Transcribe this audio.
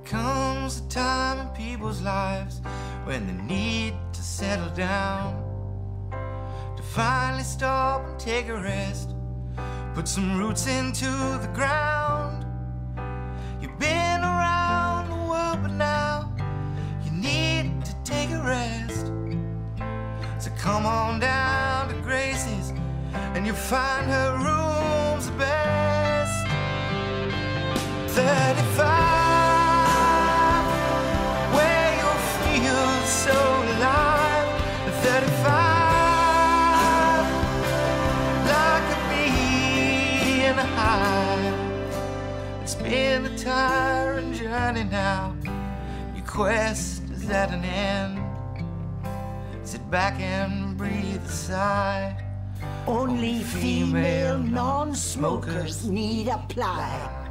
Comes a time in people's lives when they need to settle down, to finally stop and take a rest, put some roots into the ground. You've been around the world, but now you need to take a rest. So come on down to Gracie's and you'll find her room's the best. 35, so alive, 35, like a bee in a hive. It's been a tiring journey now, your quest is at an end. Sit back and breathe a sigh. Only female non-smokers need apply.